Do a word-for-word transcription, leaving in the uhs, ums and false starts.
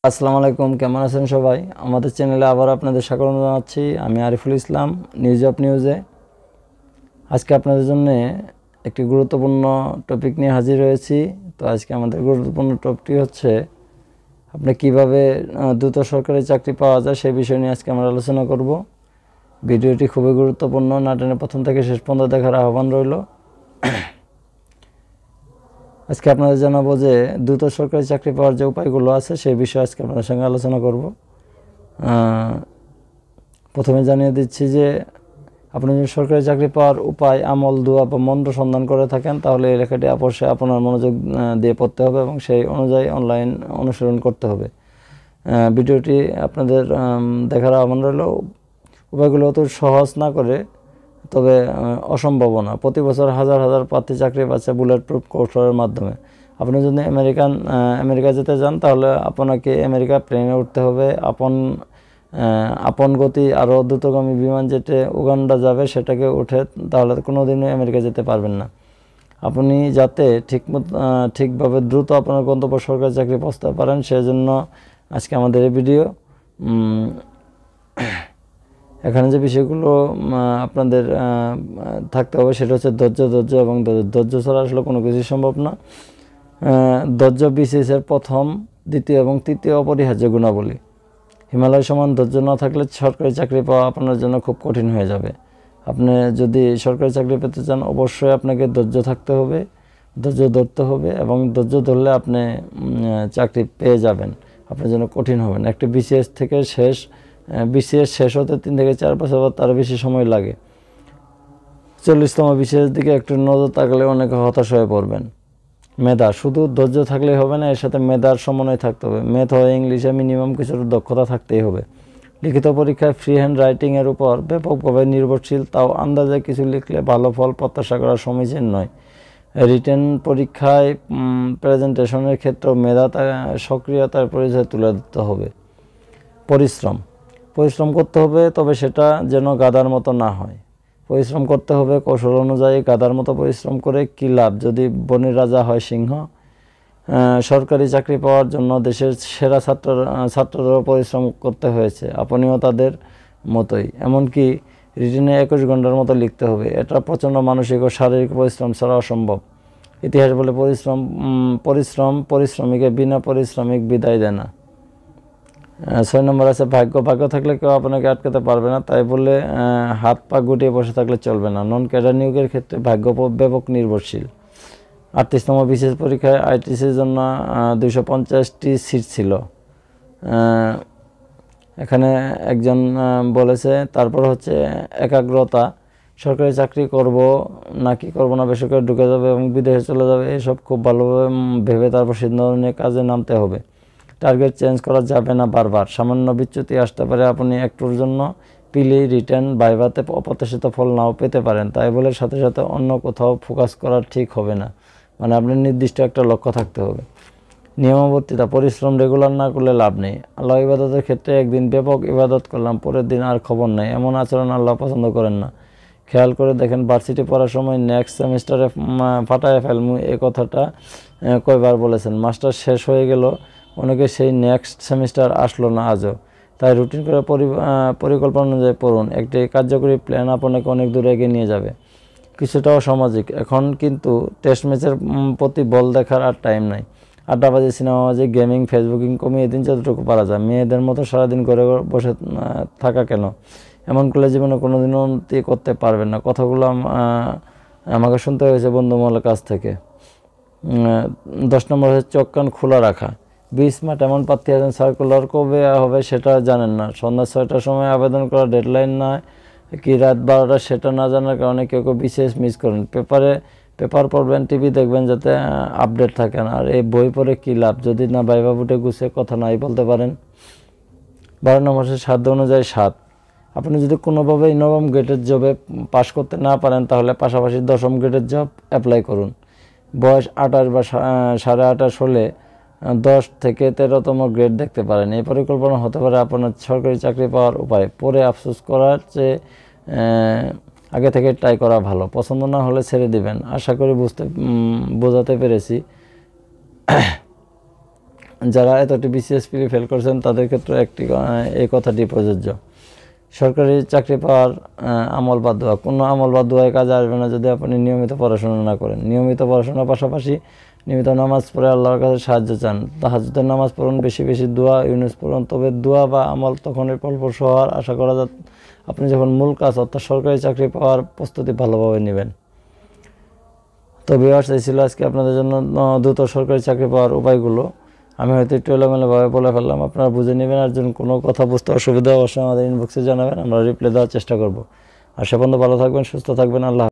আসসালামু আলাইকুম, কেমন আছেন সবাই? আমাদের চ্যানেলে আবার আপনাদের স্বাগত জানাচ্ছি। আমি আরিফুল ইসলাম, নিউজ অফ নিউজে। আজকে আপনাদের জন্য একটি গুরুত্বপূর্ণ টপিক নিয়ে হাজির হয়েছি। তো আজকে আমাদের গুরুত্বপূর্ণ টপিকটি হচ্ছে আপনি কিভাবে দ্রুত সরকারি চাকরি পাওয়া যায় সেই বিষয় নিয়ে আজকে আমরা আলোচনা করব। ভিডিওটি খুবই গুরুত্বপূর্ণ, না টেনে প্রথম থেকে শেষ পর্যন্ত দেখার আহ্বান রইল। আজকে আপনাদের জানাবো যে দ্রুত সরকারি চাকরি পাওয়ার যে উপায়গুলো আছে সেই বিষয়ে আজকে আপনাদের সঙ্গে আলোচনা করব। প্রথমে জানিয়ে দিচ্ছি যে আপনি যদি সরকারি চাকরি পাওয়ার উপায়, আমল, দোয়া বা মন্ত্র সন্ধান করে থাকেন তাহলে এই লেখাটি অবশ্যই আপনার মনোযোগ দিয়ে পড়তে হবে এবং সেই অনুযায়ী অনলাইন অনুসরণ করতে হবে। ভিডিওটি আপনাদের দেখার আহ্বান রইল। উপায়গুলো অত সহজ না করে তবে অসম্ভব না। প্রতি বছর হাজার হাজার প্রার্থী চাকরি পাচ্ছে বুলেট প্রুফ কৌশলের মাধ্যমে। আপনি যদি আমেরিকান আমেরিকা যেতে চান তাহলে আপনাকে আমেরিকা প্লেনে উঠতে হবে। আপন আপন গতি আরও দ্রুতগামী বিমান যেতে উগান্ডা যাবে সেটাকে উঠে তাহলে কোনো দিনই আমেরিকা যেতে পারবেন না। আপনি যাতে ঠিক ঠিকভাবে দ্রুত আপনার গন্তব্য সরকারি চাকরি পৌঁছতে পারেন সেজন্য আজকে আমাদের এই ভিডিও। এখানে যে বিষয়গুলো আপনাদের থাকতে হবে সেটা হচ্ছে ধৈর্য ধৈর্য এবং ধৈর্য ছাড়া আসলে কোনো কিছুই সম্ভব না। ধৈর্য বিসিএসের প্রথম, দ্বিতীয় এবং তৃতীয় অপরিহার্য গুণাবলী। হিমালয় সমান ধৈর্য না থাকলে সরকারি চাকরি পাওয়া আপনার জন্য খুব কঠিন হয়ে যাবে। আপনি যদি সরকারি চাকরি পেতে চান অবশ্যই আপনাকে ধৈর্য থাকতে হবে, ধৈর্য ধরতে হবে এবং ধৈর্য ধরলে আপনি চাকরি পেয়ে যাবেন। আপনার জন্য কঠিন হবে না। একটি বিসিএস থেকে শেষ বিসিএস শেষ হতে তিন থেকে চার বছর বা তার বেশি সময় লাগে। চল্লিশতম বিসিএস দিকে একটু নজর থাকলে অনেকে হতাশ হয়ে পড়বেন। মেধা, শুধু ধৈর্য থাকলেই হবে না, এর সাথে মেধার সমন্বয় থাকতে হবে। ম্যাথ হয় ইংলিশে মিনিমাম কিছু দক্ষতা থাকতেই হবে। লিখিত পরীক্ষায় ফ্রি হ্যান্ড রাইটিংয়ের উপর ব্যাপকভাবে নির্ভরশীল, তাও আন্দাজে কিছু লিখলে ভালো ফল প্রত্যাশা করা সমীচীন নয়। রিটেন পরীক্ষায় প্রেজেন্টেশনের ক্ষেত্রেও মেধা সক্রিয়তার পরিচয় তুলে দিতে হবে। পরিশ্রম পরিশ্রম করতে হবে, তবে সেটা যেন গাধার মতো না হয়। পরিশ্রম করতে হবে কৌশল অনুযায়ী। গাধার মতো পরিশ্রম করে কী লাভ যদি বনের রাজা হয় সিংহ? সরকারি চাকরি পাওয়ার জন্য দেশের সেরা ছাত্র ছাত্ররাও পরিশ্রম করতে হয়েছে। আপনিও তাদের মতোই। এমনকি রিটেনে একুশ ঘন্টার মতো লিখতে হবে। এটা প্রচণ্ড মানসিক ও শারীরিক পরিশ্রম ছাড়া অসম্ভব। ইতিহাস বলে পরিশ্রম পরিশ্রম পরিশ্রমীকে বিনা পরিশ্রমিক বিদায় দেয় না। ছয় নম্বর আছে ভাগ্য। ভাগ্য থাকলে কেউ আপনাকে আটকাতে পারবে না, তাই বলে হাত পা গুটিয়ে বসে থাকলে চলবে না। নন ক্যাডার নিয়োগের ক্ষেত্রে ভাগ্য ব্যাপক নির্ভরশীল। আটত্রিশতম বিশেষ পরীক্ষায় আইটিসির জন্য দুইশো পঞ্চাশটি সিট ছিল। এখানে একজন বলেছে। তারপর হচ্ছে একাগ্রতা। সরকারি চাকরি করব নাকি করব না, বেসরকারি ঢুকে যাবে এবং বিদেশে চলে যাবে, এসব খুব ভালোভাবে ভেবে তারপর সিদ্ধান্ত নিয়ে কাজে নামতে হবে। টার্গেট চেঞ্জ করা যাবে না বারবার। সামান্য বিচ্যুতি আসতে পারে। আপনি একটুর জন্য পিলি রিটার্ন ভাইভাতে অপ্রত্যাশিত ফল নাও পেতে পারেন, তাই বলে সাথে সাথে অন্য কোথাও ফোকাস করা ঠিক হবে না। মানে আপনার নির্দিষ্ট একটা লক্ষ্য থাকতে হবে। নিয়মাবর্তিতা, পরিশ্রম রেগুলার না করলে লাভ নেই। আল্লাহ ইবাদতের ক্ষেত্রে একদিন ব্যাপক ইবাদত করলাম, পরের দিন আর খবর নেই, এমন আচরণ আল্লাহ পছন্দ করেন না। খেয়াল করে দেখেন ভার্সিটি পড়ার সময় নেক্সট সেমিস্টারে ফাটায় ফেলমু এই কথাটা কয়বার বলেছেন। মাস্টার শেষ হয়ে গেল, অনেকে সেই নেক্সট সেমিস্টার আসলো না আজও। তাই রুটিন করে পরিকল্পনা অনুযায়ী পড়ুন। একটি কার্যকরী প্ল্যান আপনাকে অনেক দূরে এগিয়ে নিয়ে যাবে। কিছুটা অসামাজিক। এখন কিন্তু টেস্ট ম্যাচের প্রতি বল দেখার আর টাইম নাই। আড্ডাবাজি, সিনেমাবাজি, গেমিং, ফেসবুকিং কমিয়ে দিন যতটুকু পারা যায়। মেয়েদের মতো সারাদিন ঘরে বসে থাকা কেন? এমন করলে জীবনে কোনো দিন উন্নতি করতে পারবেন না। কথাগুলো আমাকে শুনতে হয়েছে বন্ধুমহলের কাছ থেকে। দশ নম্বর হচ্ছে চোখ কান খোলা রাখা। বি স্মার্ট, এমন প্রার্থী আছেন সার্কুলার কবে হবে সেটা জানেন না। সন্ধ্যা ছয়টার সময় আবেদন করা ডেডলাইন নয় কি রাত বারোটা সেটা না জানার কারণে কেউ কেউ বিশেষ মিস করেন। পেপারে পেপার পড়বেন, টিভি দেখবেন যাতে আপডেট থাকেন। আর এই বই পড়ে কী লাভ যদি না ভাইবা বুটে গুছিয়ে কথা নাই বলতে পারেন। বারো নম্বর সাধ্য অনুযায়ী সাত। আপনি যদি কোনোভাবেই নবম গ্রেডের জবে পাশ করতে না পারেন তাহলে পাশাপাশি দশম গ্রেডের জব অ্যাপ্লাই করুন। বয়স আঠাশ বা সাড়ে আঠাশ হলে দশ থেকে তেরোতম গ্রেড দেখতে পারেন। এই পরিকল্পনা হতে পারে আপনার সরকারি চাকরি পাওয়ার উপায়। পরে আফসোস করার চেয়ে আগে থেকে ট্রাই করা ভালো। পছন্দ না হলে ছেড়ে দিবেন। আশা করি বুঝতে বোঝাতে পেরেছি। যারা এতটি বিসিএস প্রি ফেল করেছেন তাদের ক্ষেত্রে একটি এই কথাটি প্রযোজ্য। সরকারি চাকরি পাওয়ার আমল বাদ দেওয়া, কোনো আমল বাদ দেওয়ায় কাজে আসবে না যদি আপনি নিয়মিত পড়াশোনা না করেন। নিয়মিত পড়াশোনার পাশাপাশি নিয়মিত নামাজ পড়ে আল্লাহর কাছে সাহায্য চান। তাহাজ্জুদের নামাজ পড়ুন, বেশি বেশি দোয়া ইউনুস পড়ুন। তবে দোয়া বা আমল তখনই ফলপ্রসূ হওয়ার আশা করা যায় আপনি যখন মূল কাজ অর্থাৎ সরকারি চাকরি পাওয়ার প্রস্তুতি ভালোভাবে নেবেন। তো ভিউয়ার্স, এই ছিল আজকে আপনাদের জন্য দ্রুত সরকারি চাকরি পাওয়ার উপায়গুলো। আমি হয়তো একটু এলোমেলোভাবে বলে ফেললাম, আপনারা বুঝে নেবেন। আর যদি কোনো কথা বুঝতে অসুবিধা অবশ্যই আমাদের ইনবক্সে জানাবেন, আমরা রিপ্লাই দেওয়ার চেষ্টা করব। আর সে পর্যন্ত ভালো থাকবেন, সুস্থ থাকবেন। আল্লাহ।